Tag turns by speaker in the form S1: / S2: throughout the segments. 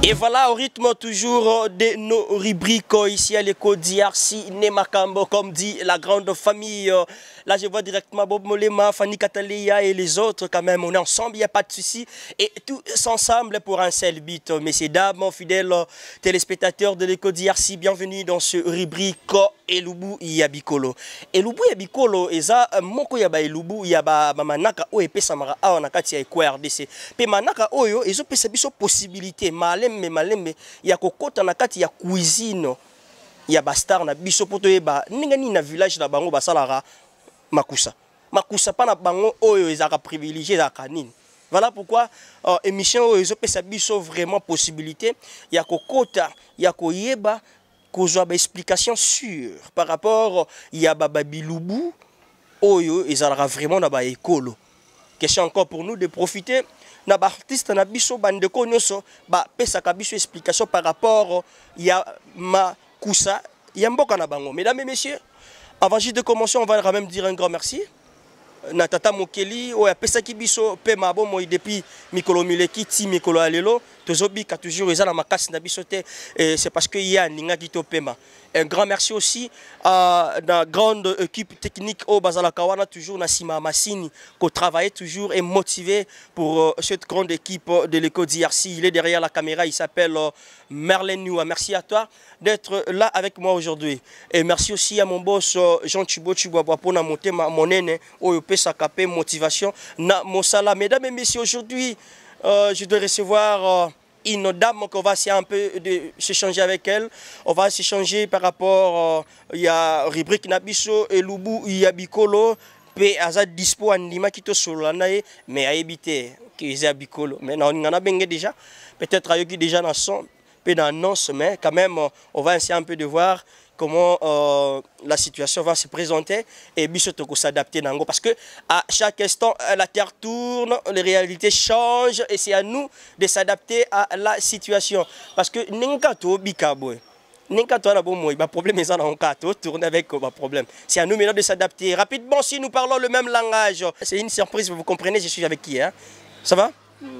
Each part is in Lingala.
S1: Et voilà, au rythme toujours de nos rubriques ici à l'écho d'IRC, Nemakambo, comme dit la grande famille. Là, je vois directement Bob Molema, Fanny Cataléa et les autres quand même. On est ensemble, il n'y a pas de souci. Et tous ensemble pour un seul but. Messieurs, dames, fidèles téléspectateurs de l'écho d'IRC, bienvenue dans ce rubrique Elubu Yabikolo. Elubu Yabikolo, eza moko yaba Elubu yaba manaka o epesa mara awa nakati ya RDC. Pe manaka oyo ezo pesa biso possibilité malembe ya kokota nakati ya cuisine ya bastar na biso poto yeba ninga ni na village na bango basalara makusa. Makusa pa na bango oyo ezaka privilégié za kanini. Voilà pourquoi émission oyo ezo pesa biso vraiment possibilité ya kokota ya koyeba kozwa ba explication sûre par rapport ya babilubu oyo ezalaka vraiment na ba ekolo. Question encore pour nous de profiter na ba artiste na biso bandeko nyoso ba pesa ka biso explication par rapport ya makusa ya mboka na bango. Mesdames et messieurs, avant de commencer, on va quand même dire un grand merci. Natata Mokeli o ya pesa ki biso pe mabo moi depuis mikolo mileki ti mikolo alelo tozobika toujours ezala makasi na biso te, c'est parce que ya ninga kito pema. Un grand merci aussi à la grande équipe technique au Bazala Kawana, toujours Nassima Massini, qui travaille toujours et motivé pour cette grande équipe de l'écho d'IRC. Il est derrière la caméra, il s'appelle Merlin Noua. Merci à toi d'être là avec moi aujourd'hui. Et merci aussi à mon boss Jean Chibo Chiboabo pour monter mon nene, au pesa capé motivation na mosala. Mesdames et messieurs, aujourd'hui, je dois recevoir une dame qu'on va essayer un peu de s'échanger avec elle. On va s'échanger par rapport il y a rubrique Nabiso et Lubu Yabikolo pe aza dispo andima kito solanae mais a éviter que c'est Yabikolo. Mais on en a bengue déjà. Peut-être ayoki déjà dans son peu d'annonce, mais quand même on va essayer un peu de voir comment la situation va se présenter et bientôt s'adapter nango parce que à chaque instant la terre tourne, les réalités changent et c'est à nous de s'adapter à la situation parce que n'engato bikaboy n'engato na bon moi ba problème est ça dans kato tourner avec ba problème. C'est à nous maintenant de s'adapter rapidement si nous parlons le même langage. C'est une surprise, vous comprenez, je suis avec qui hein? Ça va?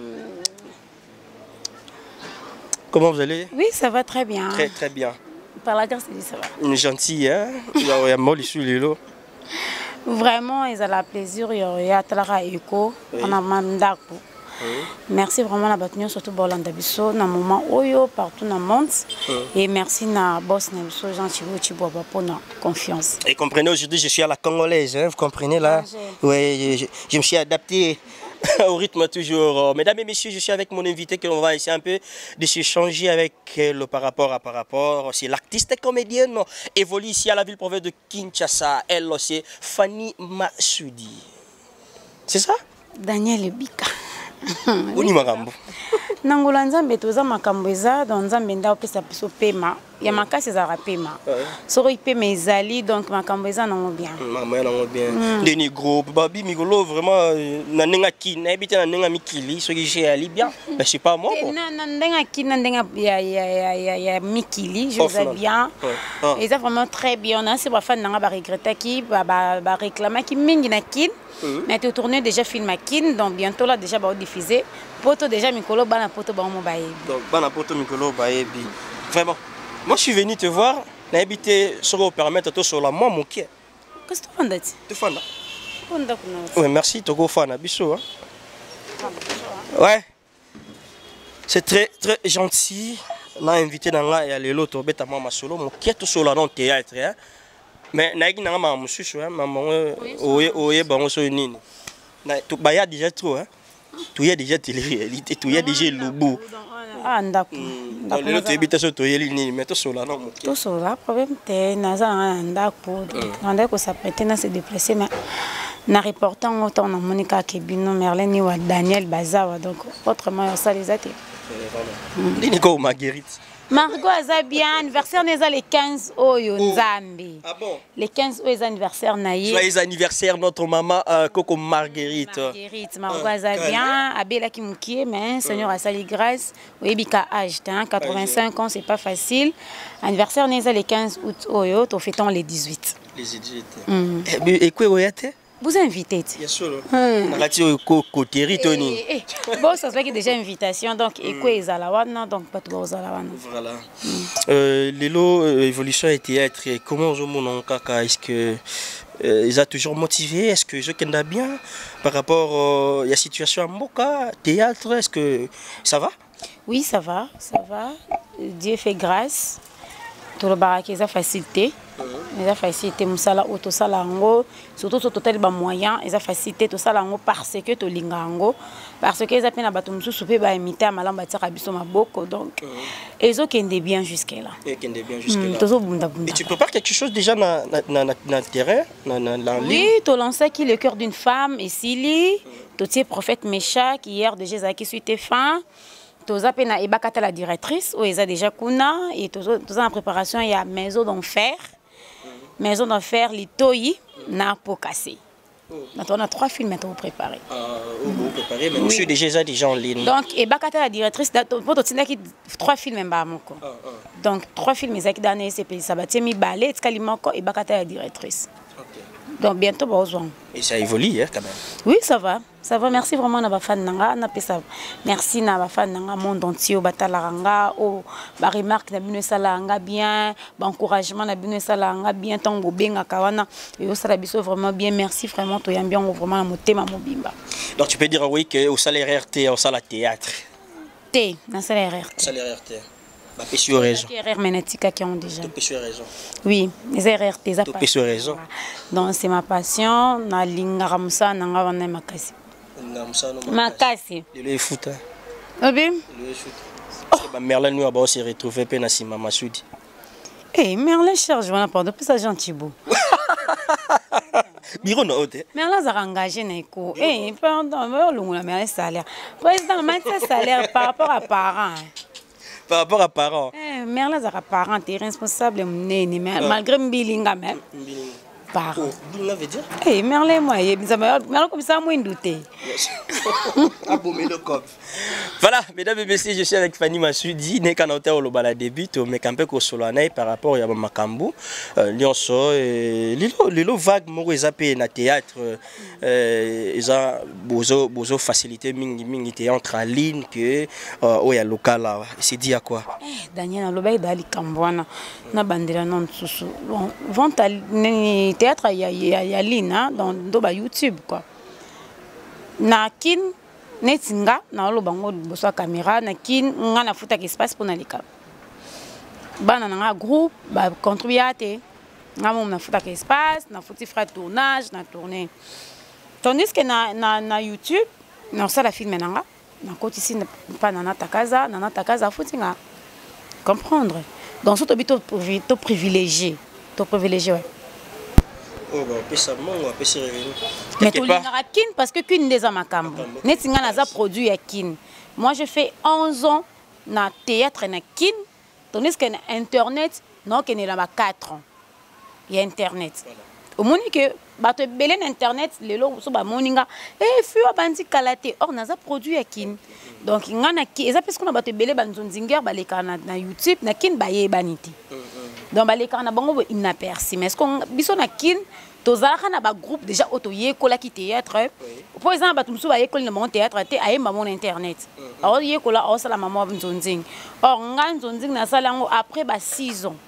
S1: Comment vous allez?
S2: Oui, ça va très bien.
S1: Très bien.
S2: Par la grâce de Dieu, ça va.
S1: Une gentille, hein? Il y a mal sur les lots.
S2: Vraiment, ils ont la plaisir. Il y a Tlara Eko, on a Mandako. Merci vraiment à la bataille, surtout Bolanda Bisso, dans le moment où partout dans le monde. Et merci à Boss Nemso, Jean Chibo Chiboaba pour la confiance. Et
S1: comprenez, aujourd'hui, je suis à la Congolaise, hein? Vous comprenez là? Oui, je me suis adapté au rythme toujours. Mesdames et messieurs, je suis avec mon invité qu'on va essayer un peu de s'échanger avec elle par rapport. C'est l'artiste et comédienne évolue ici à la ville-province de Kinshasa. Elle, c'est Fanny Massoudi. C'est ça?
S2: Daniel Bika.
S1: Uni makambo.
S2: Nangola nzambe toza makambo eza dans nzambe nda opesa biso pema ya makasi za pema soro pema ezali donc makambo eza nango bien
S1: maman nango bien deni groupe babi migolo vraiment na nenga ki na ebite na nenga mikili soki j'ai ali bien mais c'est pas moi
S2: na nenga ki na nenga ya mikili je vais bien et ça vraiment très bien on a c'est pas fan nanga ba regretter ki ba réclamer ki mingi na kin mais tu tourné déjà film à kin donc bientôt là déjà ba diffuser poto déjà mikolo bana poto ba mo baebi
S1: donc bana poto mikolo baebi vraiment moi je suis venu te voir na habité sur au permettre to sur la moi mon qui
S2: qu'est-ce que tu fais
S1: tu fais là
S2: oui
S1: merci to go fana biso hein ouais c'est très gentil na invité dans là et aller l'autre beta mama solo mon qui to sur la non théâtre hein mais na ngi na mama mususu hein maman oye bango so nini na to baya déjà trop hein tout y a déjà télé-réalité, tout y a déjà Lubu.
S2: Ah, d'accord.
S1: Le tu habites sur toi, mais tout cela non.
S2: Tout cela, problème, t'es naza d'accord. On a que ça prête à se déplacer, mais na reportant autant na Monica Kebino, Merlin Niwa, Daniel Bazawa, donc autrement ça les a été.
S1: Nico Marguerite.
S2: Margot a bien anniversaire n'est les 15 Oyo Nzambi.
S1: Ah bon?
S2: Les 15 Oyo anniversaire naïe.
S1: Joyeux anniversaire notre maman Coco Marguerite.
S2: Marguerite, Margot a bien, Abela qui moukié, mais Seigneur a sali grâce. Oui, bika âge, 85 ans, c'est pas facile. Anniversaire n'est les 15 août Oyo, to fêtons les 18.
S1: Les 18. Et quoi Oyate?
S2: vous invitez.
S1: Bien sûr. Radio Côté Tony.
S2: Bon, ça se fait qu'il y a déjà invitation, donc et quoi Zalawana, donc pas tout Zalawana.
S1: Voilà. L'élo évolution et théâtre, comment je m'en kaka, est-ce que ils ont toujours motivé, est-ce que je connais bien par rapport à la situation à Moka, théâtre, est-ce que ça va?
S2: Oui, ça va. Dieu fait grâce. Tout le barak ils ont facilité. Ils ont facilité musala auto salango, surtout sur total ba moyen, ils ont facilité tout ça lango parce que to lingango, parce que ils appellent batu musu soupe ba imiter malamba tsaka biso maboko donc ils ont kende bien jusque là.
S1: Et tu prépares quelque chose déjà na terrain, na
S2: oui, tu lances qui le cœur d'une femme et Sili, tu es prophète Mécha qui hier déjà Zaki suite fin. Toza pena ebakata la directrice où ils a déjà kuna et toza en préparation il y a maison d'enfer litoyi na pokassé. Donc on a 3 films à préparer.
S1: Vous préparez mais monsieur déjà en ligne.
S2: Donc ebakata la directrice pour to tinaki 3 films mba moko. Donc 3 films ezaki dans CP ça bati mi balé tskalimoko ebakata la directrice. Donc bientôt besoin.
S1: Et ça évolue hein, quand même.
S2: Oui, ça va. Ça va. Merci vraiment à ma fan nanga, na pesa. Merci na ma fan nanga monde entier au batalaranga, au ba remarque na bino salanga bien, ba encouragement na bino salanga bien tango benga kawana. Et au sala biso vraiment bien. Merci vraiment to yambian vraiment na motema mobimba.
S1: Donc tu peux dire oui que au salaire RT au salaire théâtre.
S2: T, na salaire RT.
S1: Salaire RT. Bah péché raison.
S2: RR Menetika qui ont déjà.
S1: Péché raison.
S2: Oui, les RRT ça.
S1: Péché raison.
S2: Donc c'est ma passion, na lingara musa nanga wana makasi. Makasi.
S1: Le foot.
S2: Ah bien.
S1: Le foot. Bah Merlin nous a se retrouver pe na sima Masudi.
S2: Eh Merlin charge voilà pas de plus ça gentil beau.
S1: Biro no hote.
S2: Merlin a engagé Neko. Eh pardon, mais le Merlin salaire. Président Mathieu salaire par rapport à parents.
S1: Par rapport à parents.
S2: Merlin a parents, t'es responsable malgré Mbilinga même. Parents.
S1: Mbilinga veut dire?
S2: Eh Merlin moi, Merlin comme ça moi douté.
S1: Abomé le cop. Voilà, mesdames et messieurs, je suis avec Fanny Masudi, né canauteur au Lobala début, mais campé au Solanaï par rapport à Makambu, Lyonso, Lilo vague, moi zappé na théâtre, ils ont besoin facilité mingi entre en ligne que au ya local là. C'est dit à quoi?
S2: Daniel Lobay dali Kambwana, na bandela non susu. Vente théâtre ya ligne dans doba YouTube quoi. Na kin netinga na lo bango boso caméra na kin nga na futa espace pour na lika bana na groupe ba contribuer nga mo na futa espace na futi fra tournage na tourner tandis que na YouTube na ça la film nanga na koti si pas na takaza futi nga comprendre donc surtout to privilégié ouais.
S1: Oh bah pesa mongo pesa revenu.
S2: Mais tu l'as kin parce que kin des amakambo. Netinga naza produit ya kin. Moi je fais 11 ans na théâtre na kin. Tandis que internet non que na 4 ans. Il y a internet. Au moni que bato belen internet lelo so ba moninga fuwa bandi kalate or naza produit ya kin. Donc ngana ki eza parce qu'on a bato belé banzonzinger ba leka na YouTube na kin ba ye baniti. Donc ba leka na bango inaperçu mais est-ce qu'on biso na kin tozalaka na ba groupe déjà otoye kola ki théâtre pour exemple bato musu ba ye kola na mon théâtre te ayemba mon internet or ye kola o sala mama nzonzing or nganzonzing na sala ngo après ba 6 ans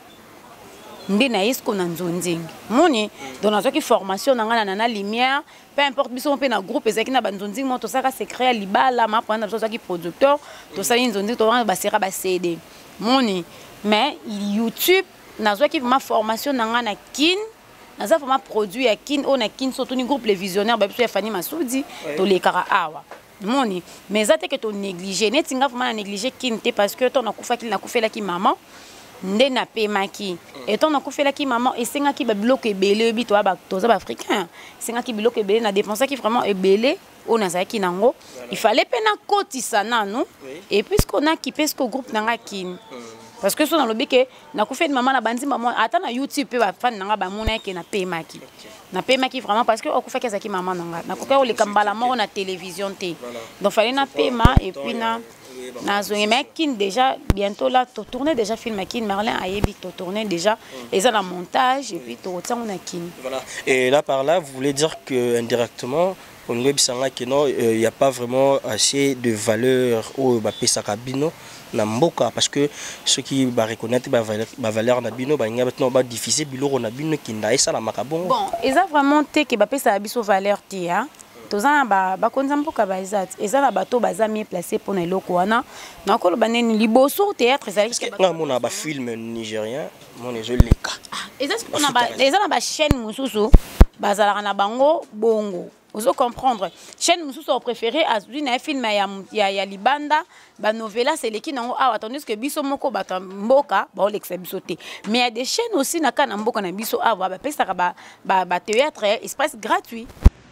S2: ndina isko na nzonzing moni donc nazo ki formation na na lumière peu importe biso pe na groupe ezaki na banzonzing mo to saka secret libala ma prendre biso ki producteur to sala nzonzing to ba sera ba CD moni mais YouTube nazo ki ma formation na kin nazo vraiment produit ya kin on a kin surtout ni groupe les visionnaires ba biso ya Fanny Masudi to le kara awa moni mais ça te que to négliger netinga vraiment négliger kin te parce que ton akufa ki na kufela ki maman nde na pemaki et ton akufela ki maman et senga ki ba bloc ebele bi to ba toza ba africain senga ki bloc ebele na dépenser qui vraiment ebele on a ça ki nango il fallait pena kotisa nanu et puisqu'on a qui pesco groupe nanga kin parce que so dans le bique na kufela maman na bandi maman ata na YouTube pe ba fan nanga ba mona ke na pemaki vraiment parce que okufa ke zaki maman nanga na koka o le kambala mo na télévision te donc fallait na pema et puis na nazongi mais kin déjà bientôt là to tourner déjà film kin Merlin ayebi to tourner déjà et ça la montage et puis to on a kin.
S1: Voilà. Et là par là vous voulez dire que indirectement au niveau bisanga que non il y a pas vraiment assez de valeur au pesa kabino na mboka parce que ceux qui va reconnaître ba valeur na bino ba nga maintenant ba diffuser biloko na bino kinda et ça la makabon.
S2: Bon, ils ont vraiment té que ba pesa biso valeur ti hein. Tozana ba konza mboka ba ezat ezala bato baza mieux placé pour na eloko wana na kolo baneni liboso théâtre ezali
S1: que nga mona ba film nigérien mon ezoleka
S2: ezat on a ba ezala ba chaîne mususu bazala na bango bongo vous comprendre chaîne mususu au préféré azui na film ya libanda ba novela c'est leki nango awa tandis que biso moko bata mboka ba olexa biso te mais il y a des chaînes aussi na kana mboka na biso awa ba pesa ba théâtre express gratuit.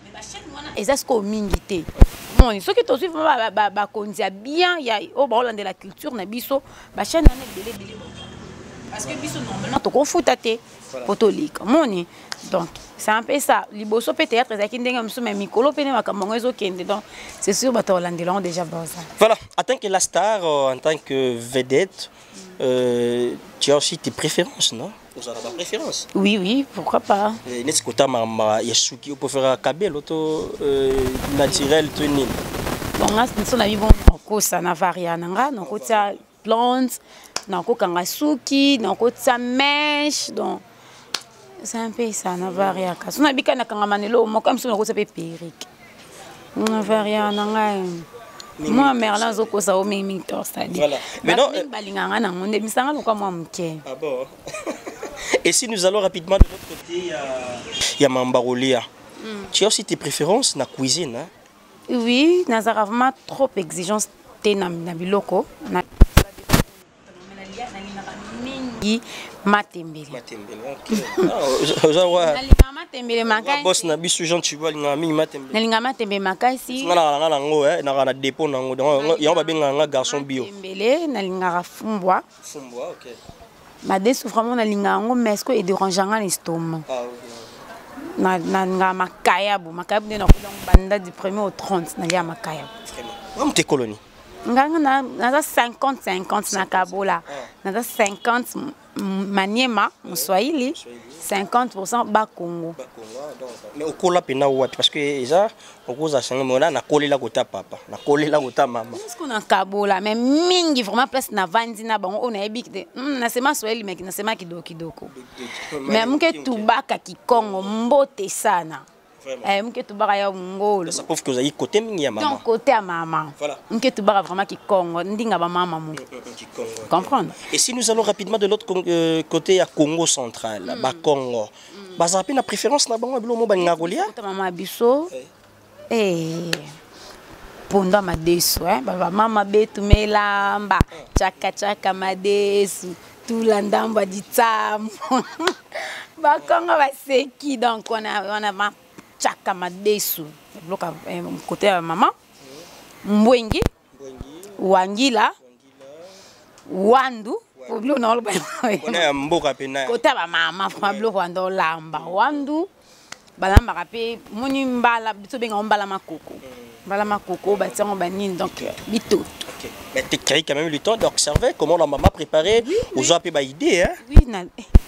S2: Et ça, c'est ce mingi te. Bon, ceux qui te suivent, bah, bien, il y a de la culture, na biso, bah, chaîne belé. Parce que biso normalement, tu confoutes à te, potolique. Moni. Donc, c'est un peu ça. Liboso peut-être, ça qui n'engage pas, mais Mikolo peut n'être pas mon réseau qui est donc, c'est sûr, bah, tu as déjà besoin.
S1: Voilà. En tant que la star, en tant que vedette, tu as aussi tes préférences, non? Vous avez des préférences?
S2: Oui, pourquoi pas.
S1: N'est-ce que tu as Yasuki pour faire un cabel auto naturel tout ni?
S2: Bon, là, nous sommes bon, ça n'a varié nanga, donc ça plantes, donc kangasuki, donc ça mèche, donc c'est un peu ça n'a varié. Quand on a bien quand kangamanelo, moi comme ça on ça peut perruque. On a varié nanga. Moi Merlin zoko ça au mimi tor c'est-à-dire.
S1: Voilà. Mais non,
S2: balinganga na monde misanga lokwa moi mke.
S1: Ah bon. Et si nous allons rapidement de l'autre côté, il y a Mambarolia. Tu as aussi tes préférences dans la cuisine, hein?
S2: Oui, nous avons vraiment trop d'exigences dans biloko. Matembele. Matembele makai.
S1: Boss na bisu Jean tu vois linga mingi matembele.
S2: Nalinga matembele makai si.
S1: Ngana nango na dépôt nango. Ya ba benga nga garçon bio.
S2: Matembele nalinga fumbwa.
S1: Fumbwa, OK.
S2: Madesu vraiment nalinga ngo mais est-ce que il dérangeanga l'estomac.
S1: Ah oui.
S2: Na makayabu de na banda du 1er au 30 na lia makayabu.
S1: Vraiment. Comme tes colonies.
S2: Nganga na 50 na Kabola. Na 50 Maniema, Mswahili, 50% Bakongo.
S1: Mais au kola pena wapi parce que déjà on cause à changer mona na kolela kota papa, na kolela kota maman.
S2: Est-ce qu'on a Kabola mais mingi vraiment place na vandi na bango on a ebikte. Na sema Swahili mais na sema kidoko. Mais mke tubaka kikongo mbote sana. Mke tubaka ya ngolo.
S1: Ça prouve que vous avez côté mingi ya maman.
S2: Donc côté à maman.
S1: Voilà.
S2: Mke tubaka vraiment kikongo ndinga ba maman mu. Comprendre.
S1: Et si nous allons rapidement de l'autre côté à Congo central, ba Congo. Bazapi na préférence na bango bilo mo ba ngagolia?
S2: Maman biso. Ponda madesu ba mama betu melamba chaka madesu tulandamba ditamo. Ba Congo ba seki donc on a ma chaka madesu. Bloka côté à maman. Mbwengi. Wangila. Wandu. Oblo na olba.
S1: On mboka pena.
S2: Kota ba mama Fablo wando lamba. Wandu balamba kapé moni mbala biso benga mbala makoko. Mbala makoko ba tsango ba nini donc bito.
S1: OK. Mais tu créé quand même le temps d'observer comment la maman préparait aux apé ba idée hein.
S2: Oui na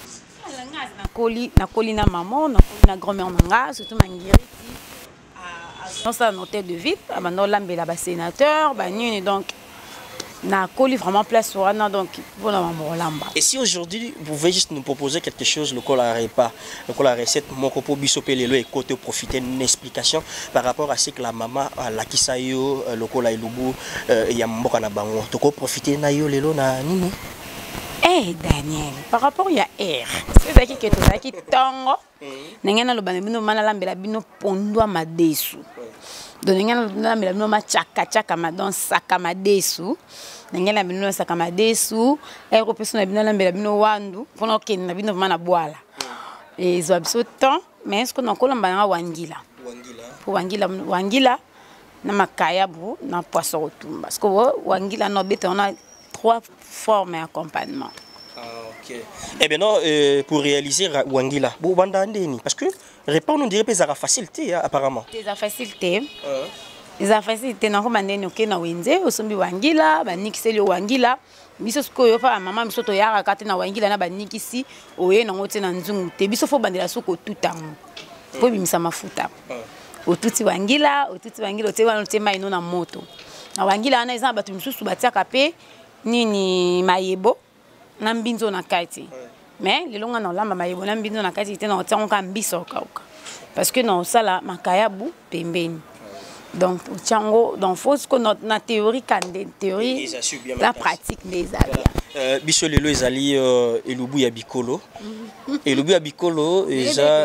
S2: na koli na maman, na grand-mère nanga, surtout mangiri dans sa hôtel de ville, maintenant lambela ba sénateur, ba nini donc na colis vraiment place wana donc voilà maman lamba.
S1: Et si aujourd'hui vous pouvez juste nous proposer quelque chose le col à repas, le col à recette mon copo bisope lelo et côté profiter d'une explication par rapport à ce que la maman la kisayo le col à ilubu ya mboka na bango. To ko profiter na yo lelo na nini?
S2: Daniel, par rapport à R, c'est ça qui est tout ça qui tongo. N'engana lo banebino mana lambela bino pondwa madesu. Donc n'engana lambela bino ma chaka madon saka madesu. N'engana bino saka madesu. Ero personne bino lambela bino wandu. Pono ken na bino mana boala. Et ils ont absolument temps, mais est-ce qu'on a encore l'emballage wangila? Pour wangila, na makayabu, na poisson rotumba. Parce que wangila no bête on a 3 formes d'accompagnement.
S1: OK. Eh bien non, pour réaliser Wangila, parce que repas on dirait que ça a facilité apparemment.
S2: C'est la facilité. eza facilité na ko bandeni oke na wenze osombi wangila banikiseli wangila biso sikoyo pa mama biso to yaka kate na wangila na banikisi oye na ngote na nzungu te biso fo bandela soko tutango po bimisa mafuta otuti wangila ote mai no na moto na wangila ana eza batu misusu batiaka pe nini mayebo na mbinzo na kati mais lelo nga na olamba mayebo na mbinzo na kati te na otiango ka mbiso okauka parce que na osala makayabu pembeni. Donc, donc faut que na théorie, la pratique des avions.
S1: Biso lelo ezali elubu ya bikolo. Elubu ya bikolo eza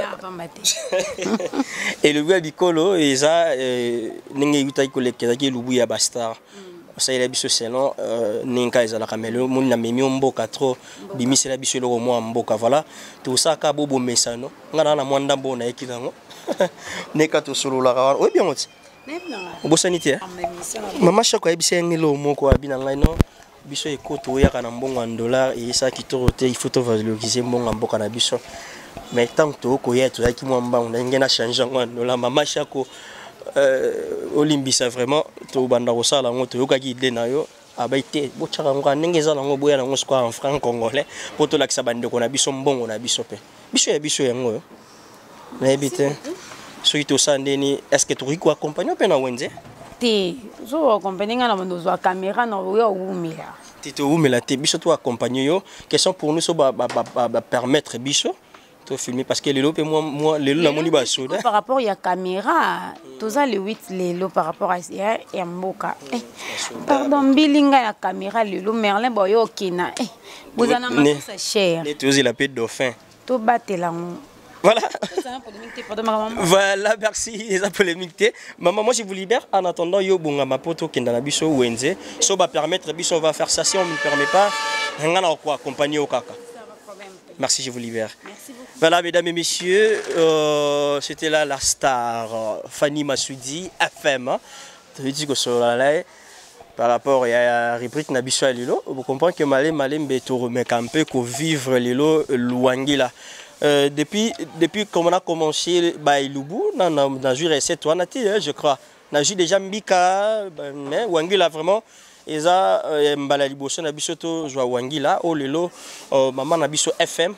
S1: elubu ya bikolo eza ninge yutai kolekeza ki elubu ya bastar. Ça il a biso selon ninka ezala kamelo mon na memi mboka trop bimisela biso loko mo mboka voilà tout ça ka bobo mesano ngana na mwanda mbona ekilango neka to solo la kawa oui bien moti bosanité mama chako ebisa ngelo moko abina ngai no biso ekoto ya kana mbongo en dollar et ça qui te il faut te valoriser mbongo mboka na biso mais tant to ko yeto ya ki mwamba on ngena changer en dollar mama chako olimbisa vraiment to banda ko sala ngoto yoka ki de na yo abaite bochaka ngwa ndengeza nango boya nango skwa en franc congolais poto lakisa bande ko na biso mbongo na biso pe biso ya biso yango yo na ebite so ito sandeni est-ce que tu riko accompagner pe na wenze
S2: te zo accompagner na bando zo caméra na yo umela
S1: te umela te biso to accompagner yo question pour nous so ba permettre biso to filmer parce que lelo pe moi lelo la moni ba soda
S2: par rapport ya caméra toza le 8 lelo par rapport à ya mboka pardon bilinga la caméra lelo Merlin boyo kina bozana makusa cher
S1: ne tozi la paix dauphin
S2: to batela
S1: voilà. Voilà, merci. Les polémiques. Maman, moi je vous libère en attendant yo bunga mapoto kenda na biso wenze. So va permettre biso on va faire ça si on ne me permet pas. Ngana quoi accompagner au kaka. Merci, je vous libère. Merci beaucoup. Voilà, mesdames et messieurs, c'était là la star Fanny Massoudi, FM. Tu dis que sur la par rapport à la rubrique Nabiso Lilo, vous comprenez que Malé Mbeto remet un peu qu'on vivre Lilo Luangila. Depuis qu'on a commencé Bailubu, dans le jour et toi, je crois. On a vu déjà Mbika, mais Wangila vraiment. Et ça, Mbala Liboso Nabiso to joa Wangila, oh Lilo, maman Nabiso FM.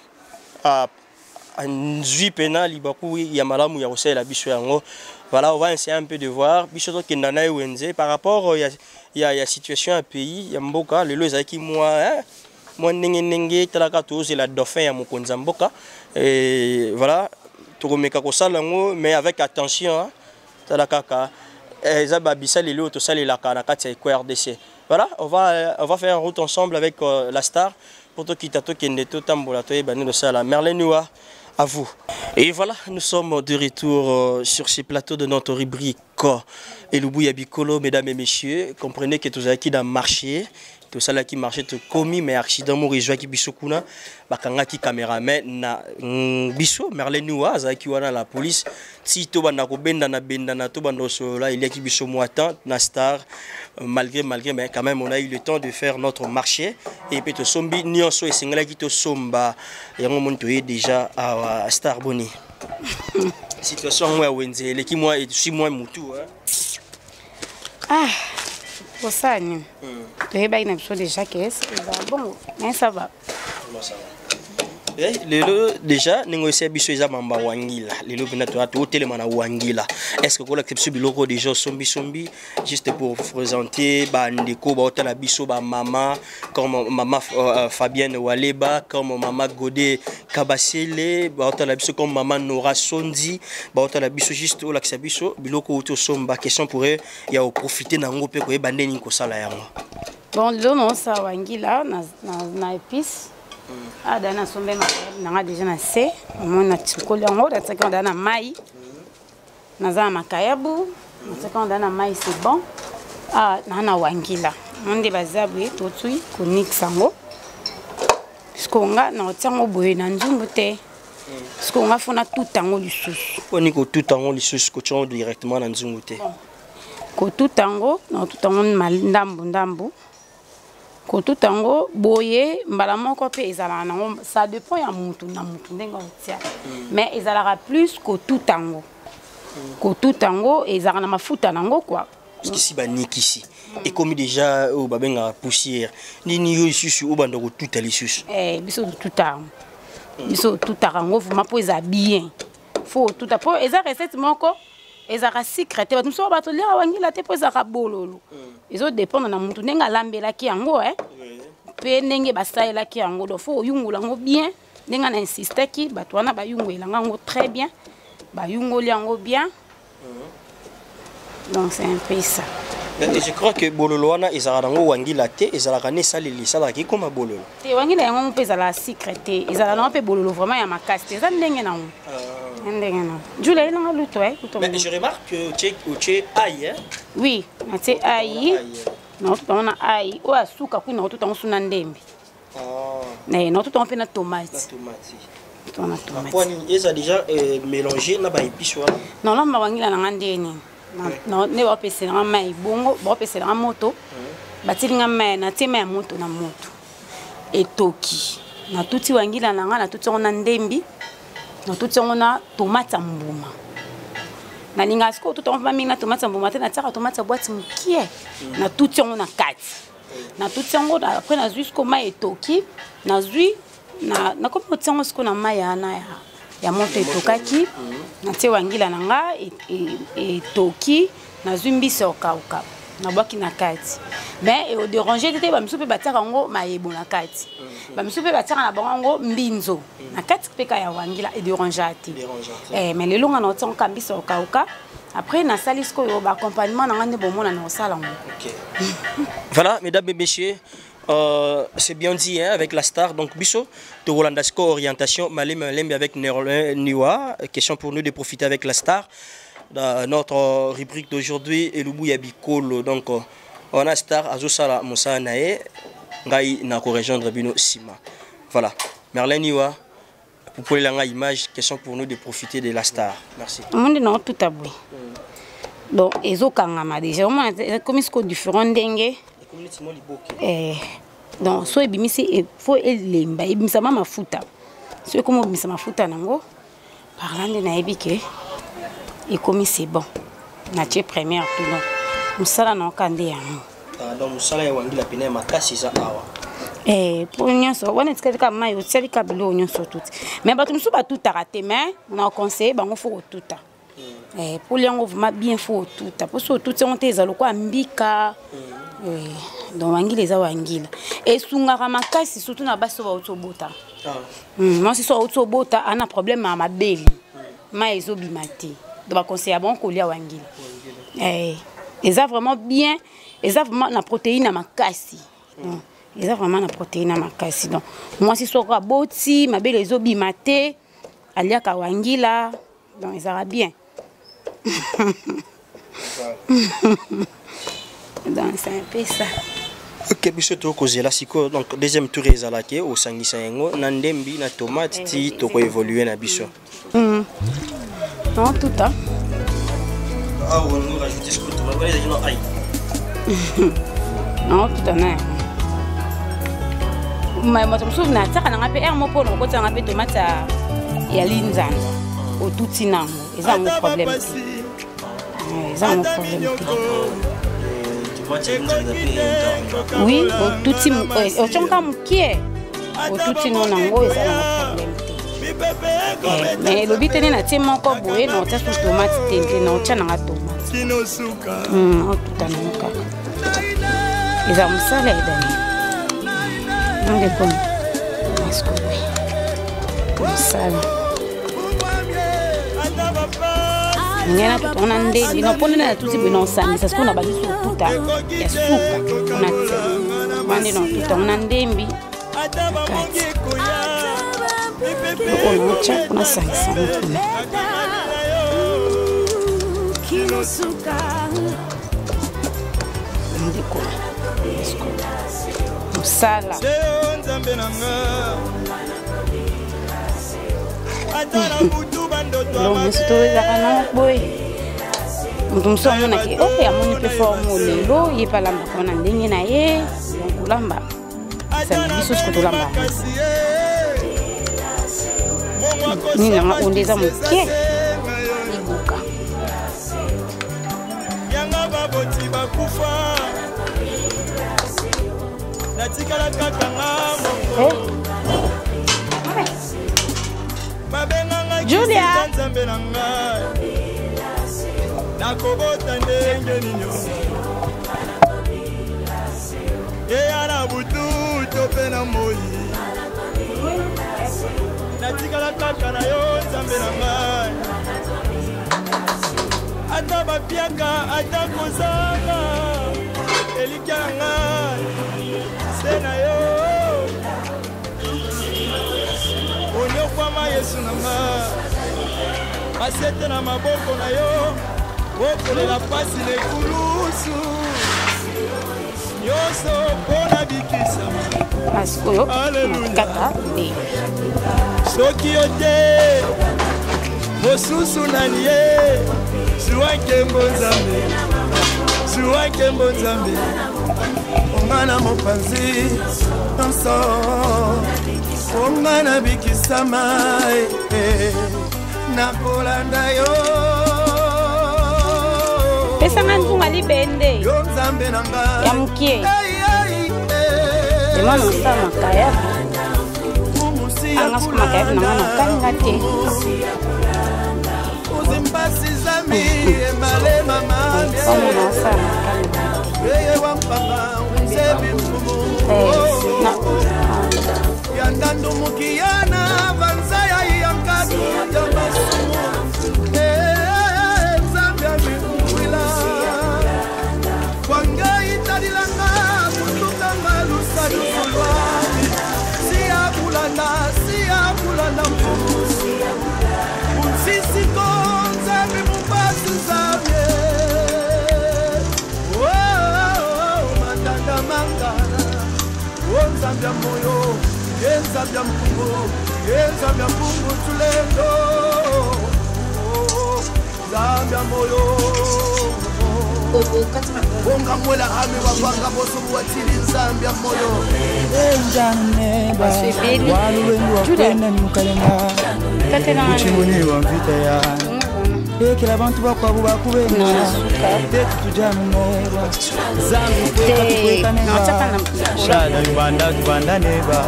S1: Nzui pena libaku yamalamu ya osé la biso yango. Voilà, on va essayer un peu de voir biso to kendana wenze par rapport il y a situation un pays ya mboka lelo ezaki moi ndenge talaka toze la dauphin ya mokonza mboka et voilà to komeka ko sala ngo mais avec attention talaka ka eza babisa lelo to sala la kana kati ya RDC. Voilà, on va faire une route ensemble avec la star pour to kitato kende to tambola to ebani do sala Merlin Noua. À vous. Et voilà, nous sommes de retour sur ces plateaux de notre rubrique Elubu ya Bikolo, mesdames et messieurs. Comprenez que tout ça qui dans marché, tout ça là qui marchait, tout commis, mais accident mourir joie qui bisokuna, bakanga qui caméraman na biso, Merlin Noua, ça qui wana la police. Si tout banda ko benda na tout banda so là, il y a qui biso moitan, na star, malgré, mais quand même on a eu le temps de faire notre marché. Et puis tout sombi nyonso et singla qui to somba, et on monte déjà à Star Boni. Situation moi wenze, les qui moi et 6 mois mutu
S2: ah pour ça ni tu es bien absent déjà qu'est-ce bon mais ça va
S1: lelo déjà négocier biso eza mamba wangila lelo bina to telema na wangila est-ce que kola kepso biloko déjà sombi juste pour vous présenter bandeko ba otala biso ba mama comme maman Fabienne Waleba comme maman Godé Kabasele ba otala biso comme maman Nora Sondi ba otala biso juste ola kisa biso biloko to somba question pour eux ya profiter na ngo pe ko ebande ni ko sala yango
S2: bon lelo non ça wangila na épice ah dana sombe nanga déjà na C mona tikolo yango da tsaka dana mai naza makayabu tsaka dana mai c'est bon ah nana wangila monde bazabu to tsui ko nixango skonga na tsango boye na nzumbu te skonga fona tutango lisusu
S1: ko ni ko tutango lisusu ko tsango directement na nzumbu te
S2: ko tutango na tutango ndambu Koto tango boye mbala moko pe ezala nango ça dépend ya mutu na mutu ndenga otia mais ezala plus koto tango ezala na mafuta nango quoi
S1: parce que si banikisi et comme déjà au babenga poussière ni yo isusu au bandoko tout ali isusu
S2: biso tout arango vraiment pour ça bien faut tout pour eza recette moko eza ka secret bato so bato lia wangila te pour eza ka bololo ezo dépendre na mutu nenga lambela ki yango pe ndenge basaela ki yango do faut yungula ngo bien nenga na insister ki bato wana ba yungula ngo très bien ba yungoli yango bien. Donc c'est un peu ça.
S1: Et je crois que bololo wana ezala ngo wangila te ezala ka ne saleli sala ki comme bololo.
S2: Te wangila yango pe ezala secret te ezala na pe bololo vraiment ya makasi eza ndenge na ngo. Ndenge na. Jula ila nga luto
S1: Mais je remarque que tu aïe.
S2: Oui, na te aïe. Non tout on a aïe o asuka ku na tout on suna ndembi. Non tout on fait na tomate.
S1: Tomate. Ils ont déjà mélangé na ba épices wala.
S2: Non là ma wangila na ngandeni. Non ne va passer na mai bongo va passer na moto. Batilinga mai na tema ya moto na moto. Etoki. Na tuti wangila na nga na tuti on na ndembi. Na tuti on na tomate mbuma. Na linga sko tout on va minga tomate mbuma te na tsaka tomate boîte mukie. Na tuti on na kati. Na tuti on après na jusqu'au mai etoki. Na zui na comme tiango sko na mai ya moto etokaki na te wangila nanga etoki na zumbi sokauka na bwaki na kati mais au déranger te ba misupe bataka ngo mayebo na kati ba misupe bataka na bango mbinzo na kati peka ya wangila et déranger te mais le longa na tonga kambi sokauka après na salisco yo ba accompagnement na ngande bomona na osala ngo.
S1: OK. Voilà mesdames et messieurs. C'est bien dit hein, avec la star. Donc, Bisso, de Rolandasco, orientation, Malem avec Niwa. Question pour nous de profiter avec la star. Dans notre rubrique d'aujourd'hui, Elubu Yabikolo. Donc, on a star Azosala Moussa Nae, Ngai Nako rejoindre Bino Sima. Voilà. Merlin Niwa, vous pouvez la image. Question pour nous de profiter de la star. Merci.
S2: Non, tout à bout. Donc, Ezo Kangama, déjà, comme c'est différent dengue. Donc so ebimisi il faut elemba ebimisa mama mafuta so comme ebimisa mafuta nango parlant na ebike et comme c'est bon na tie première tout non musala na kande yango
S1: donc musala ya wangila pena makasi za awa
S2: pour nyonso wana tikaka mai o tseli kabilo nyonso tout mais bato musu ba tout raté mais on a conseillé bango faut tout pour yango vraiment bien faut tout pour so tout on te zalo kwa mbika. Donc wangila eza wangila et sungaka makasi surtout na baso ba utobota moi si so utobota ana problème na mabeli ma ezobima te donc ba conseiller bon kolia wangila eza vraiment bien eza vraiment na protéine na makasi eza vraiment na protéine na makasi donc moi si so ka boti mabeli ezobima te alia ka wangila donc eza bien. Donc c'est un peu ça.
S1: Ok, biso to kozela siko donc deuxième tour ezalaki au sangisa yango na ndembi na tomate ti to ko évoluer na biso.
S2: Non tout ça.
S1: Ah on nous rajouter ce que tu vas dire non aïe.
S2: Non tout ça non. Mais moi je me souviens ça kana ngape er mo polo ko tsanga pe tomate ya linzana au tout nango eza un problème. Eza un problème. Oui, au tout si au chonka mukie au tout si non nango eza na problème. Mais le but est na tie moko boye na tia sous tomate tente na tia na tomate. Oh tout ananga. Eza musala edani. Nde comme. Est-ce que oui. Musala. Ngena tout on ande ni no pone na tout si bino sami ça ce qu'on a basi sur tout ta ya souka on a mande non tout on ande mbi kati on cha na sansa kilo souka ndiko musala lo misto za kana boy mtumso mona ke okay amoni perform lo yipala mbona ndenge na ye kulamba sa biso sikutulamba ni na ondeza muke ibuka yanga baboti
S3: bakufa natikala kaka ngamoko babenganga Julia nzambe na ngai nakobota ndenge nino eyana butu tope na moi natikala kaka na yo nzambe na ngai ata bapiaka ata kozanga elika na ngai se na yo onyokwama yesu na ngai basete na maboko na yo okolela pasi lekulusu nyonso mpona bikisama aleluya soki yo te mosusu nani ye zuwa nkembo nzambe zuwa nkembo nzambe ongana mopanzi nyonso ongana bikisama nakolanda yo
S2: pesanga ntunga libende
S3: yo nzambe na ngai
S2: ya mokie emana osala makayabu anga soki makayabu nanga nakalinga te
S3: uzimpasi zami emale mamande
S2: omona osala makalinga
S3: eye wampanga unzebi mfumu yandandu mukiyana vanzaya yankatu ya masumu nzambe amikumwila wangai talilanga mutunganga lusalusulwami siyabulanda mfumu unsisiko nzambe mupasi nzambe matanda mangana nzambe ya moyo nzambe ya mpungu nzambe ya mpungu tulendo nzambe ya moyo bonga mwela hami wabanga boso watili nzambe ya moyo
S4: enjaneba waluwendu wakwenda ni mukalenga uchimuni wa mvita ya ekela abantu bakwabu bakubenga tetu tujamuneba zangu kweka neba shada tubanda neba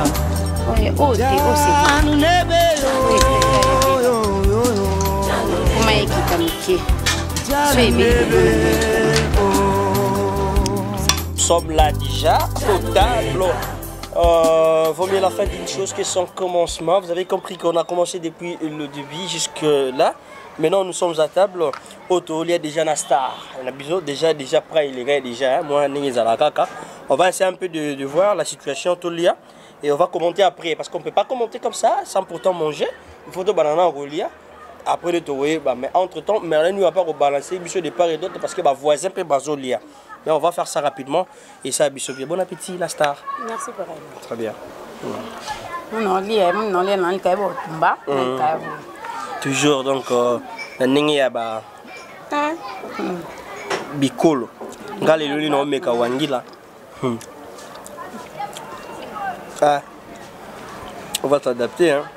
S4: anu nebe
S2: umayekita mokie
S1: Nous sommes là déjà au tableau. Vaut mieux la fin d'une chose que son commencement. Vous avez compris qu'on a commencé depuis le début jusque là. Maintenant nous sommes à table. Auto, il y a déjà un star. On a besoin déjà prêt, il est déjà. Moi, on va essayer un peu de voir la situation tout là. Et on va commenter après. Parce qu'on ne peut pas commenter comme ça sans pourtant manger. Il faut de banana au lia. Après de trouver, mais entre temps, Merlin ne va pas rebalancer monsieur de part et d'autre parce que ma voisin peut bazolia. Mais on va faire ça rapidement et ça bisous bien. Bon appétit la star.
S2: Merci beaucoup.
S1: Très bien. Toujours donc ningi ba bikolo. Ngale luli no meka wangila. Ah. On va s'adapter hein.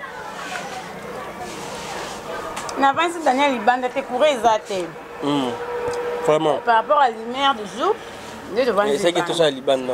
S2: N'avance Daniel Libanda te courir zate.
S1: Vraiment.
S2: Par rapport à la lumière du jour, de devant
S1: les. C'est que tout ça Libanda.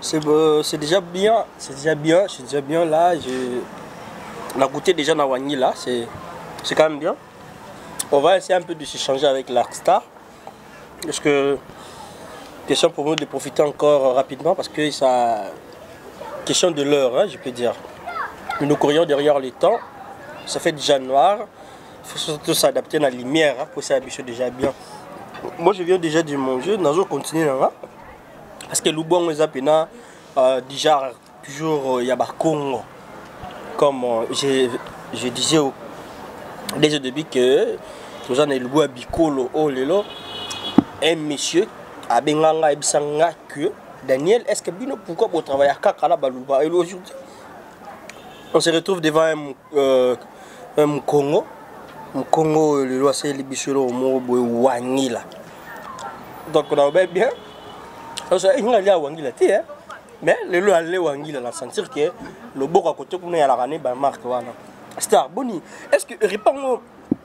S1: C'est déjà bien, c'est déjà bien là. On a goûté déjà dans Wangi là, c'est quand même bien. On va essayer un peu de s'échanger avec l'Arkstar. Parce que, question pour nous de profiter encore rapidement parce que ça, question de l'heure, hein, je peux dire. Nous courions derrière le temps, ça fait déjà noir. Il faut surtout s'adapter à la lumière hein, pour s'habituer déjà bien. Moi je viens déjà de manger, nous allons continuer là. Parce que le bon déjà toujours il y a des Congo. Comme je disais dès le début que nous avons le bois bicolo au lelo. Un monsieur a benganga ebisanga que Daniel, est-ce que bino pourquoi vous travaillez à Kakala Baluba et aujourd'hui on se retrouve devant un Congo. Le Congo, le roi c'est le bicholo au Mobo Wangila. Donc on a bien. Il y a Wangila, mais le roi allait Wangila, la sentir que le beau à côté qu'on est à la ranée, ben marque voilà. Star Boni, est-ce que répond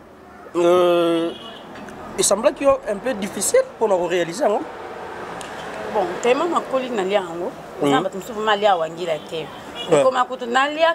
S1: il semble qu'il est un peu difficile pour nous réaliser. Bon,
S2: tellement ma colline n'a rien. On a tout mal à Wangila. Comme à côté Nalia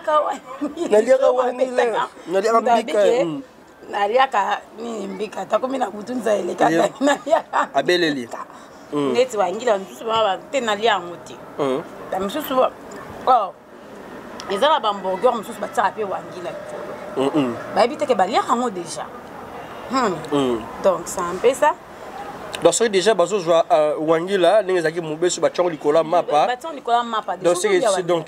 S2: Naliaka ni mbika takomi na kutunza ile kaka Nalia
S1: abeleli
S2: neti Wangila ntusu baba te Nalia ngoti tamisusu oh ezala ba hamburger mususu bataka pe Wangila folo ba ebite ke balia kango déjà donc c'est un peu ça.
S1: Donc c'est déjà bazo joa Wangila ndenge zaki mubesu ba chongo likola mapa
S2: ba chongo likola mapa
S1: donc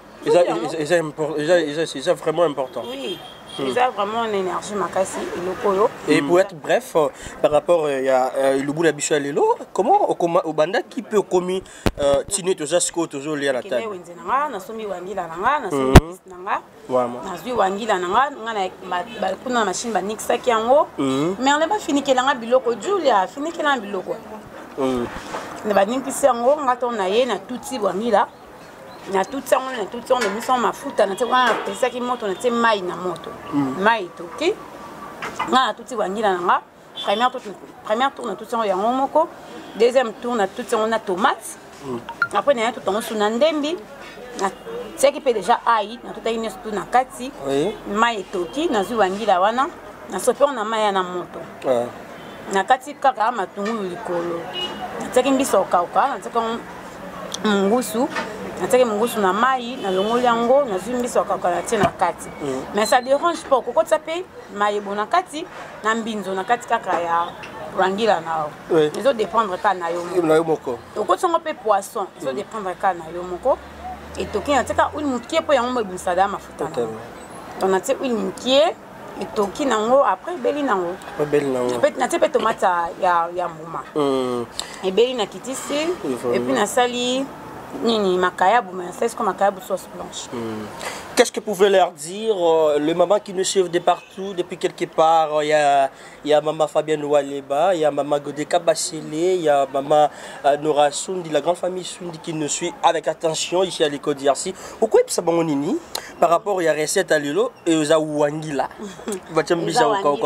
S1: c'est vraiment important.
S2: Oui. C'est vraiment une énergie makasi
S1: et pour être bref par rapport à le bout d'habitude à l'élo comment au banda qui peut commis tiner tous ces choses toujours liés à la table
S2: na somi Wangila nanga na somi nanga na zui Wangila nanga na kuna machine ba nixa ki yango mais on n'a pas fini que langa biloko Julia fini que langa biloko ne ba nixa yango ngato na ye na tuti Wangila na tout ça on a mis en mafuta na teka na ça qui moto na te mai na moto mai toki na tout Wangila nanga première tour na tout ça ya ngomoko deuxième tour na tout ça on a tomate après na tout on suna ndembi na ce qui peut déjà aïe na tout aïe tout na kati mai toki na zu Wangila wana na sope on a mai na moto na kati kaka matungu likolo na teki mbiso kauka na teki ngusu nataka mungusu na mai na longoli yango na zimbiso akakala tina kati mais ça dérange pas koko tsape mai bona kati na mbinzo na kati kaka ya Wangila nao ils ont dépendre ka na yo moko koko tsongo pe poisson ils ont dépendre ka na yo moko et toki nataka une mukie po yango mebusada mafuta na on a tse une mukie et toki nango après beli nango peut na tse tomate ya muma et beli na kitisi et puis na sali Nini makayabu mais c'est comme makayabu sauce blanche.
S1: Qu'est-ce que pouvez leur dire le maman qui nous suivent de partout depuis quelque part il y a maman Fabienne Waleba, il y a maman Godeka Bassélé, il y a maman Nora Sundi, la grande famille Sundi qui nous suit avec attention ici à l'école d'Yarsi. Pourquoi ça bon nini par rapport à la recette à l'îlot et aux Wangila.
S2: Bachambisa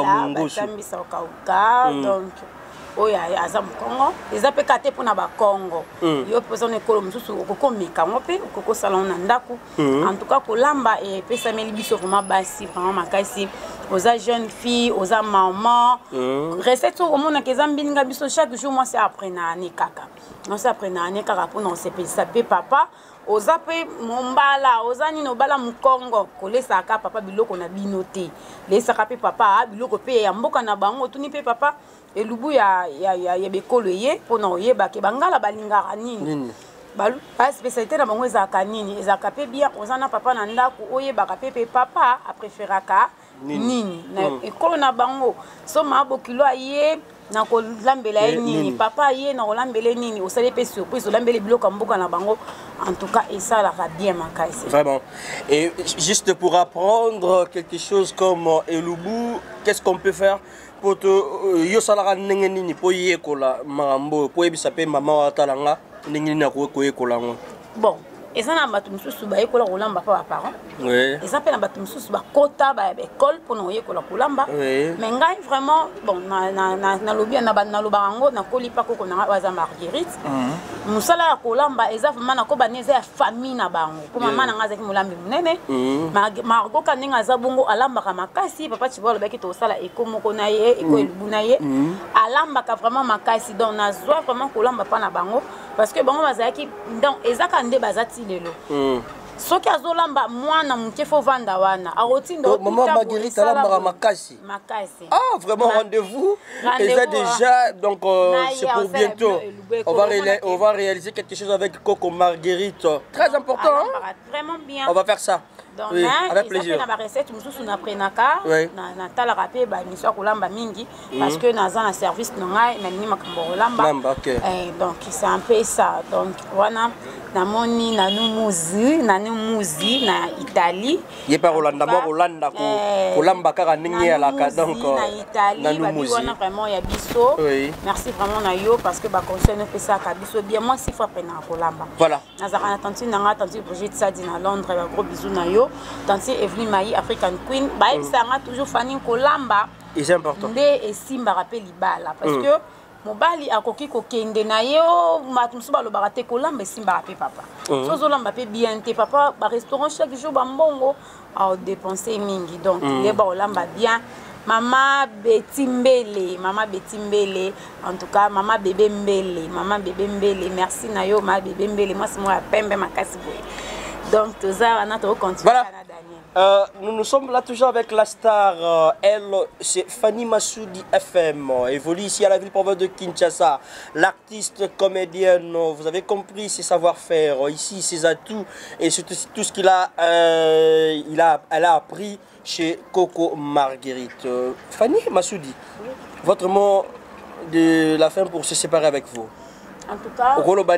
S2: donc oya azam Congo les appels katé pour na ba Congo yo posa ne kolo mususu okoko mika ngope okoko salon na ndaku en tout cas kolamba et pesa meli biso vraiment basi vraiment makasi aux jeunes filles aux maman recette au monde que zambinga biso chaque jour moi c'est après na ani kaka non c'est après na ani kaka pour non c'est papa aux appels mombala aux ani no bala mu Congo kolesa ka papa biloko na binoté les sakape papa biloko pe ya mboka na bango tuni pe papa et lubu ya bekolo ye pona oyeba ke bangala balingaka nini balu pas spécialité na bango ezaka nini ezaka pe bien ozana papa na ndaku oyebaka pe papa a préféraka nini na ekolo na bango so mabokilo ye na ko lambela nini papa ye na ko lambela nini osale pe surprise olambela biloko mboka na bango en tout cas et ça la va bien makasi
S1: vraiment et juste pour apprendre quelque chose comme elubu qu'est-ce qu'on peut faire pour te yo salara ndenge nini po yekola marambo po ebisa pe mama wa talanga ndenge nini ko yekola ngo
S2: bon eza na bato mosusu bayekola kolamba pa baparent
S1: oui
S2: eza mpe na bato mosusu bakota baekole mpona koyekola kolamba
S1: oui
S2: mais ngai vraiment bon nalobaka yango nakoli mpa koko nanga baza Marguerite mosala ya kolamba eza vraiment nakobani eza ya famille na bango mpo mama nanga azalaki molambi monene Margot ka ndenge aza bongo alambaka makasi papa Chibo alobaki tosala eko moko na ye eko elubu na ye alambaka vraiment makasi donc nazwa vraiment kolamba mpa na bango parce que bango bazalaki donc ezaka nde bazati lelo soki azolamba mwana moke fo vanda wana arotindo
S1: maman Marguerite alambaka makasi ah vraiment rendez-vous eza déjà donc c'est pour bientôt on va réaliser quelque chose avec Coco Marguerite très important hein?
S2: Vraiment bien
S1: on va faire ça
S2: donc
S1: oui, avec plaisir
S2: na ba recette mususu na prenaka na tala rapé ba mission kolamba mingi parce que naza na service nanga na nini makambo kolamba donc c'est un peu ça donc wana namoni na numuzi na Italie
S1: ye pa Rolanda mo Rolanda kolamba kaka ndenge ya laka donc
S2: na Italie ba wana vraiment ya biso merci vraiment na yo parce que ba conseil ne fait ça ka biso bien moi 6 fois pena kolamba
S1: voilà
S2: nazaka na tantine nanga tantine Brigitte Sadi na Londres ba gros bisous na yo tantine Evelyn Mayi African Queen ba sanga toujours Fanny kolamba
S1: c'est important
S2: nde esimba rappel libala parce que mobali akoki kokende na yo matumusu balobaka te kolamba esimba pe papa sozolamba pe bien te papa ba restaurant chaque jour ba mbongo a dépenser mingi donc les ba olamba bien Maman Betty Mbele, en tout cas maman bébé Mbele, merci na yo ma bébé Mbele, moi c'est moi pembe makasi boy. Donc tout ça on a tout continuer
S1: voilà. Nous sommes là toujours avec la star, elle c'est Fanny Massoudi FM, évolue ici à la ville province de Kinshasa, l'artiste comédienne, vous avez compris ses savoir-faire, ici ses atouts et surtout tout ce qu'il a, elle a appris chez Coco Marguerite. Fanny Massoudi, votre mot de la fin pour se séparer avec vous.
S2: En tout cas,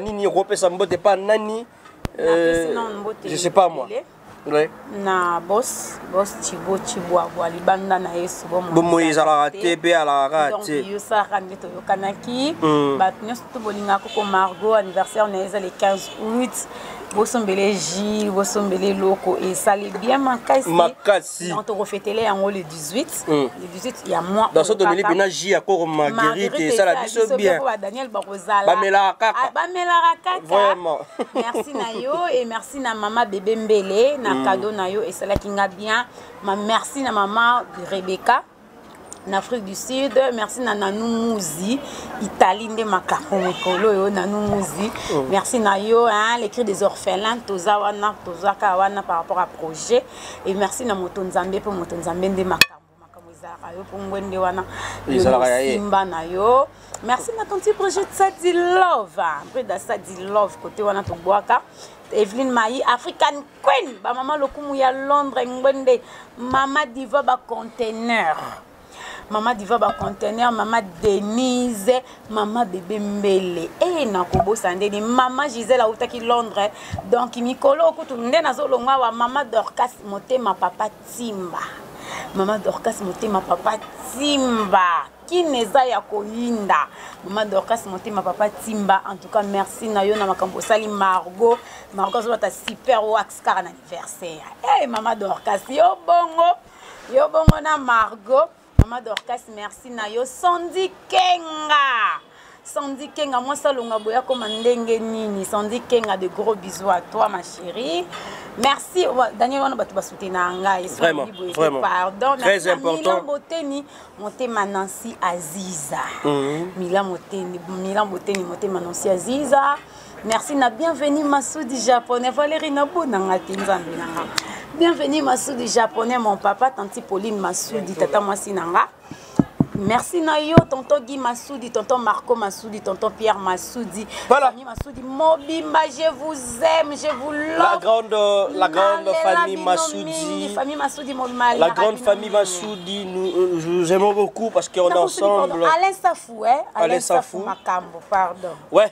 S1: je sais pas moi. Ouais.
S2: Na boss Chibo libanda na yesu
S1: bomo ezala raté be ala raté
S2: donc yo sa rande to yokanaki bat nyos to bolinga ko Margot anniversaire na le 15 août bosombele Gilles bosombele loko et ça les bien makasi on te refêter yango le 18 le 18 il y a moi
S1: dans ce domaine bina J à Coco Marguerite et ça la biso bien
S2: Daniel Barozala
S1: bamela kaka
S2: vraiment merci na yo et merci na maman bébé Mbele na cadeau na yo et ça la kinga bien merci na maman Rebecca en Afrique du Sud, merci na Nanou Mouzi, Italie de macaron kolo yo Nanou Mouzi, merci na yo hein les cris des orphelins, toza kawana par rapport à projet et merci na Motonzambe pour Motonzambe de macaron zara yo pour ngwende wana simba na yo, merci na ton petit projet de Sadi Love, après de Sadi Love côté wana to boaka. Evelyn Mayi, African Queen, ba maman lokumu ya Londres ngwende, mama diva ba container. Maman Diva ba conteneur, maman Denise, maman bébé Mbele. Et nakobo sandeni maman Gisèle a utaki Londres. Donc mikolo kutu ndena zolongwa wa maman Dorcas motema papa Timba. Maman Dorcas motema papa Timba. Kineza ya koyinda. Maman Dorcas motema papa Timba. En tout cas merci na yo na makambo sali Margot. Margot zo ta super wax car un anniversaire. Eh maman Dorcas yo bongo na Margot. Maman Dorcas, merci na yo. Sandy Kenga, moi salonga boya comme ndenge nini. Sandy Kenga, de gros bisous à toi ma chérie. Merci Daniel on va soutenir ngai.
S1: Vraiment,
S2: pardon.
S1: Très important.
S2: Milan Boteni, monté Nancy Aziza. Milan Boteni, monté Nancy Aziza. Merci na bienvenue Massoudi japonais Valérie Nabona ngatinzambi nanga. Bienvenue Massoudi japonais mon papa tante Pauline Massoudi tata mwasi nanga. Merci na yo tonton Guy Massoudi, tonton Marco Massoudi, tonton Pierre Massoudi.
S1: Voilà.
S2: Famille Massoudi Mobimba, je vous aime, je vous love.
S1: La grande famille Massoudi.
S2: Famille Massoudi Mobimba.
S1: La grande famille Massoudi, nous aimons beaucoup parce qu'on est ensemble.
S2: Alain Safou, hein?
S1: Alain Safou.
S2: Makambo, pardon.
S1: Ouais.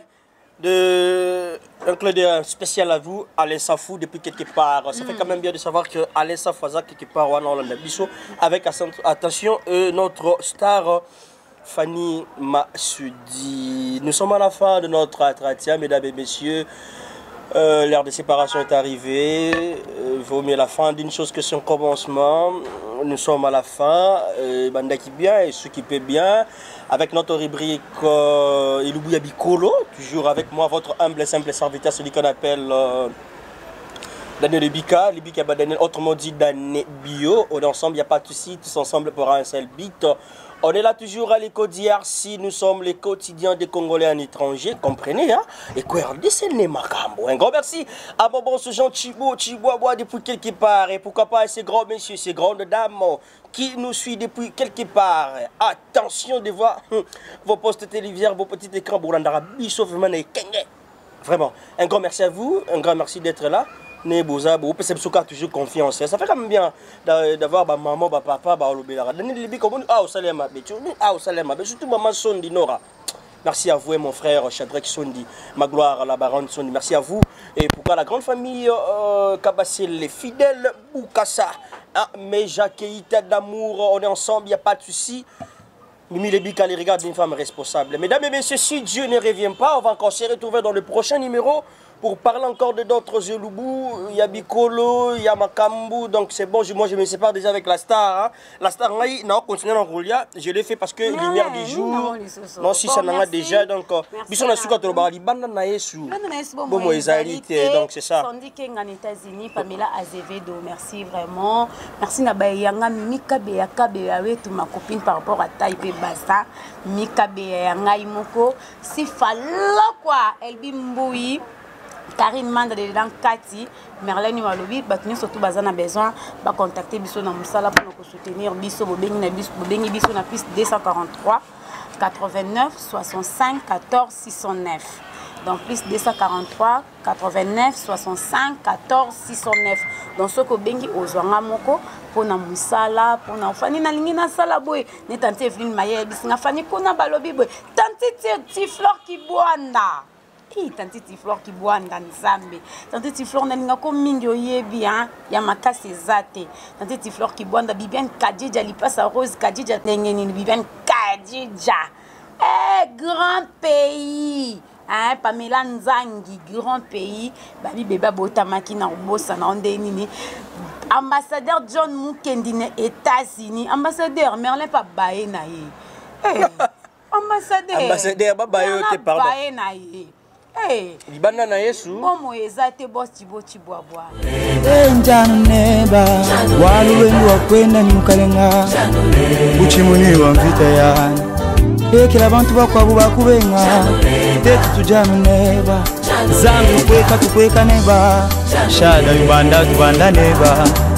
S1: Un clin d'œil spécial à vous, Alain Safou, depuis quelque part. Ça fait quand même bien de savoir que Alain Safou, quelque part, avec attention, notre star Fanny Massoudi. Nous sommes à la fin de notre entretien, mesdames et messieurs. L'ère de séparation est arrivée. Il vaut mieux la fin d'une chose que son commencement. Nous sommes à la fin. Banda qui bien et ceux qui paient bien. Avec notre rubrique Ilubouya Bikolo. Toujours avec moi, votre humble et simple serviteur, celui qu'on appelle Daniel Bika. Libika Daniel, autrement dit Daniel Bio. On est ensemble, il n'y a pas de souci. Tous ensemble pour un seul beat. On est là toujours à l'écho d'IRC, nous sommes les quotidiens des Congolais en étranger, comprenez, hein? Et quoi, c'est le Makambo. Un grand merci à mon bon ce Jean Chibois depuis quelque part. Et pourquoi pas à ces grands messieurs, ces grandes dames qui nous suivent depuis quelque part. Attention de voir vos postes téléviseurs, vos petits écrans, vraiment, un grand merci à vous, un grand merci d'être là. C'est toujours confiance. Ça fait quand même bien d'avoir maman, papa, surtout maman Sondi Nora. Merci à vous et mon frère Shadrach Sondi, ma gloire à la baronne Sondi. Merci à vous et pourquoi la grande famille Kabassé, les fidèles Boukassa, mais Jacques d'amour, on est ensemble, il n'y a pas de souci. Mimi Lebika les regarde une femme responsable. Mesdames et messieurs, si Dieu ne revient pas, on va encore se retrouver dans le prochain numéro pour parler encore de d'autres Zelubou. Il y a Bikolo, il y a Makambu, donc c'est bon, moi je me sépare déjà avec la star. Hein. La star, on continue en Roulia, je l'ai fait parce que lumière du jour, non si ça n'en a déjà, donc bisous na suka toroba libanda na yesu. Bon moi donc c'est ça.
S2: Sandy King en États-Unis, Pamela Azevedo, merci vraiment. Merci na bayanga Mika Beyaka Beyawe, ma copine par rapport à Taipei Bassa, Mika Beyanga Imoko, si falo quoi, Elbi Mboui. Karine Manda de Kati, Merlin Walobi, Batini surtout Bazana besoin, va contacter Bisso dans Moussala pour nous soutenir. Bisso Bobengi Bisso na piste 243 89 65 14 609. Donc plus 243 89 65 14 609. Donc ce que Bengi Ozwanga Moko pour na Moussala, pour na Fani na Lingina Sala boy, ne tante Evelyne Maye, Bisinga Fani Kona Balobi boy, tante Tiflor Kibuanda. Tanti Tiflor qui boit dans Zambé. Tanti Tiflor n'a pas comme mingi oyebi hein. Ya makasi zate. Tanti Tiflor qui boit dans Bibiane Kadija li passe à Rose Kadija n'engeni Bibiane Kadija. Grand pays. Hein Pamela Nzangi grand pays. Babi beba botamaki na bossa na ndenini. Ambassadeur John Mukendi na États-Unis. Ambassadeur Merlin pa baé na ye. Ambassadeur ba baé te pardon. Baé na ye.
S1: Libanda na Yesu
S2: Bomo ezate boss Chiboa.
S4: Njano neba waluwengu wakwenda ni mukalenga uchimuni wa mvita yani kila bantu bakwabu bakubenga tetu tujanu neba zangu kweka tukweka neba shada yubanda tubanda neba